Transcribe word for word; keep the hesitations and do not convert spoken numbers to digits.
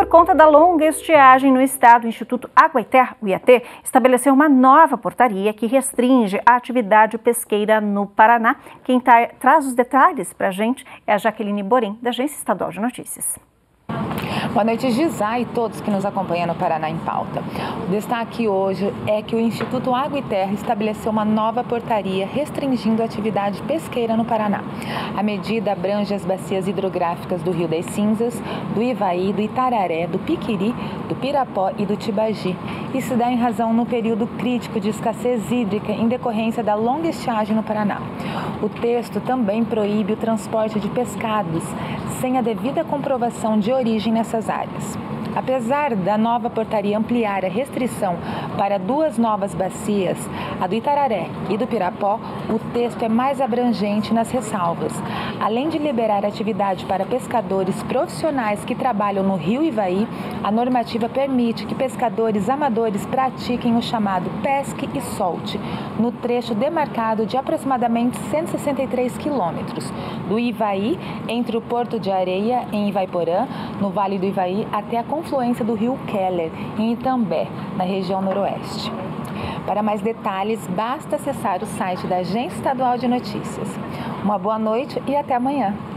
conta da longa estiagem no estado, o Instituto Água e Terra, o I A T, estabeleceu uma nova portaria que restringe a atividade pesqueira no Paraná. Quem tá, traz os detalhes para a gente é a Jaqueline Borim, da Agência Estadual de Notícias. Boa noite, Gisá, e todos que nos acompanham no Paraná em Pauta. O destaque hoje é que o Instituto Água e Terra estabeleceu uma nova portaria restringindo a atividade pesqueira no Paraná. A medida abrange as bacias hidrográficas do Rio das Cinzas, do Ivaí, do Itararé, do Piquiri, do Pirapó e do Tibagi. Isso dá em razão no período crítico de escassez hídrica em decorrência da longa estiagem no Paraná. O texto também proíbe o transporte de pescados sem a devida comprovação de origem nessas áreas. Apesar da nova portaria ampliar a restrição para duas novas bacias, a do Itararé e do Pirapó, o texto é mais abrangente nas ressalvas. Além de liberar atividade para pescadores profissionais que trabalham no Rio Ivaí, a normativa permite que pescadores amadores pratiquem o chamado pesque e solte, no trecho demarcado de aproximadamente cento e sessenta e três quilômetros, do Ivaí, entre o Porto de Areia, em Ivaiporã, no Vale do Ivaí, até a confluência do rio Keller, em Itambé, na região noroeste. Para mais detalhes, basta acessar o site da Agência Estadual de Notícias. Uma boa noite e até amanhã.